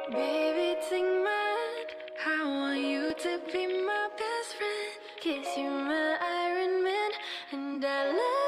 Baby, take my hand. I want you to be my best friend. Kiss you, my Iron Man, and I love